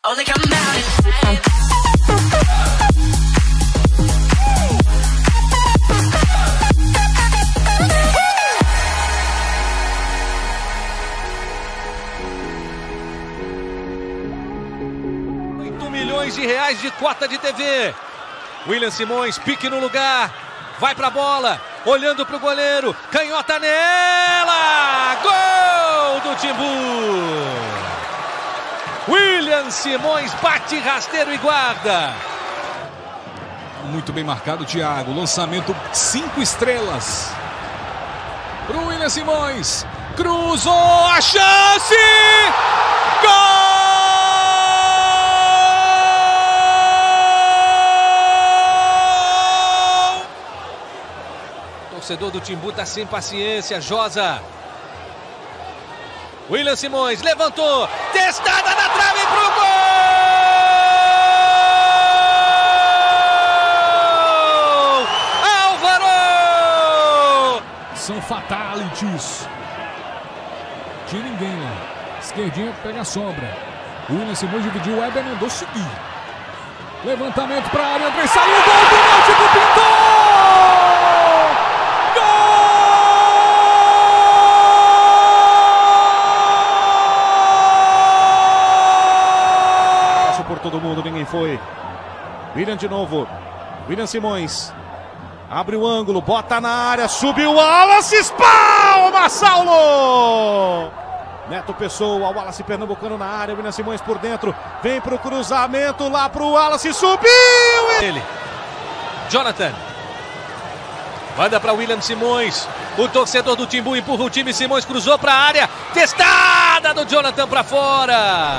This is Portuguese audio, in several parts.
Only come out milhões de reais de cota de TV. William Simões, pique no lugar, vai pra bola, olhando pro goleiro, canhota nela, gol do Timbu. William Simões bate rasteiro e guarda. Muito bem marcado, Thiago, lançamento 5 estrelas pro William Simões, cruzou a chance, gol! O torcedor do Timbu tá sem paciência, Josa. William Simões levantou, testada na trave pro gol! Álvaro! São fatalities. Tinha ninguém lá. Esquerdinha pega a sombra. William Simões dividiu, o Weber mandou seguir. Levantamento pra área, André saiu, gol do Náutico, pintou! Por todo mundo, ninguém foi. William de novo. William Simões. Abre o ângulo, bota na área, subiu o Wallace, espalma, Saulo! Neto Pessoa, o Wallace pernambucano na área, William Simões por dentro, vem pro cruzamento, lá pro Wallace, subiu! Ele, Jonathan. Manda para William Simões. O torcedor do Timbu empurra o time, Simões cruzou pra área, testada do Jonathan pra fora!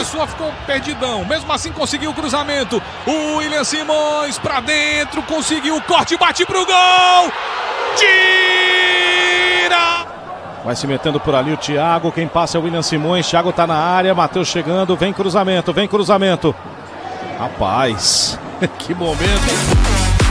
Pessoa ficou perdidão. Mesmo assim conseguiu o cruzamento. O William Simões pra dentro. Conseguiu o corte, bate pro gol. Tira! Vai se metendo por ali o Thiago. Quem passa é o William Simões. Thiago tá na área. Matheus chegando. Vem cruzamento, vem cruzamento. Rapaz, que momento.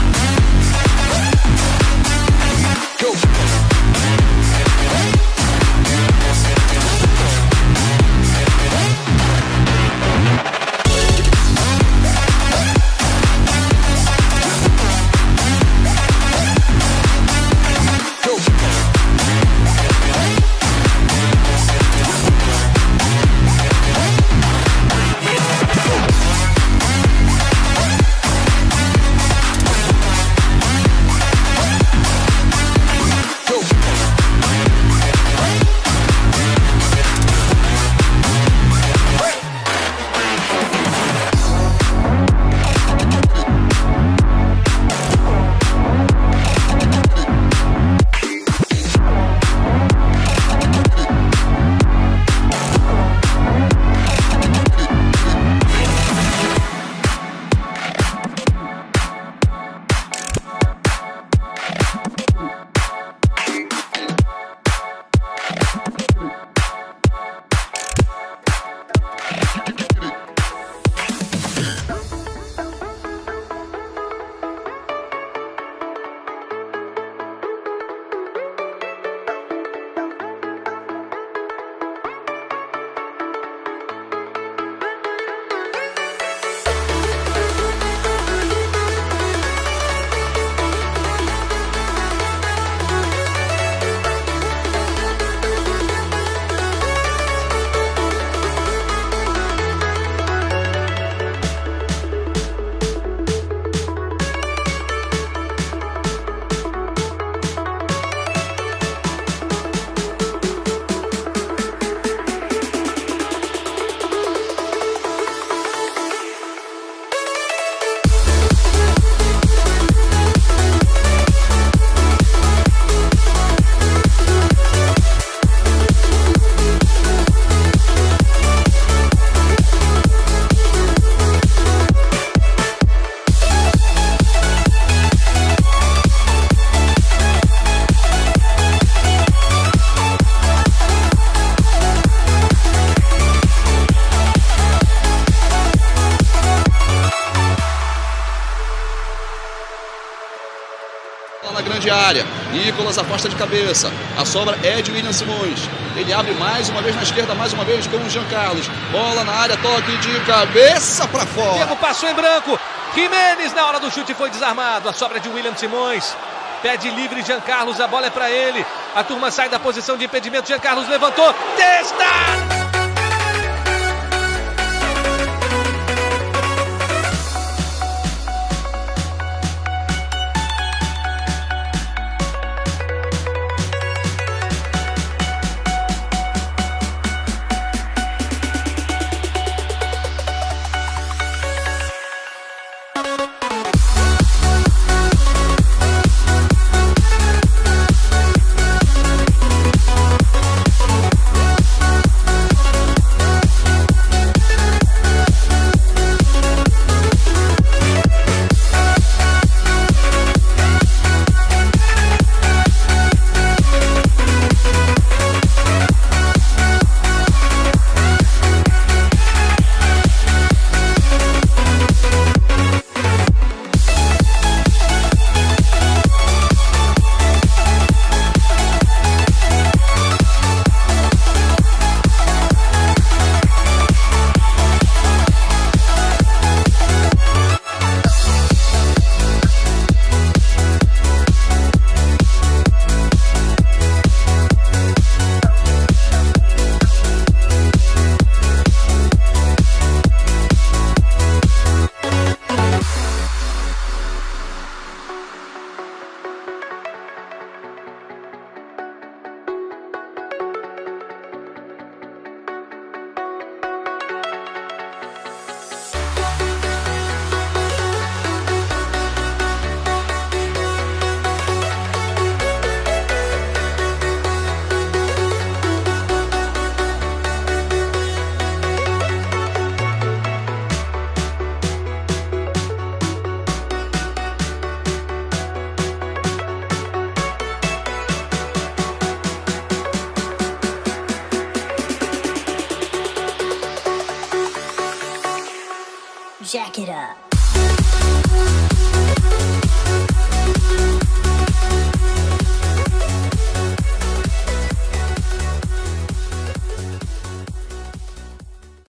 Na grande área, Nicolas aposta de cabeça, a sobra é de William Simões, ele abre mais uma vez na esquerda, mais uma vez com o Jean Carlos, bola na área, toque de cabeça para fora. Diego passou em branco, Jimenez na hora do chute foi desarmado, a sobra de William Simões, pede livre Jean Carlos, a bola é para ele, a turma sai da posição de impedimento, Jean Carlos levantou, testa! Jack it up.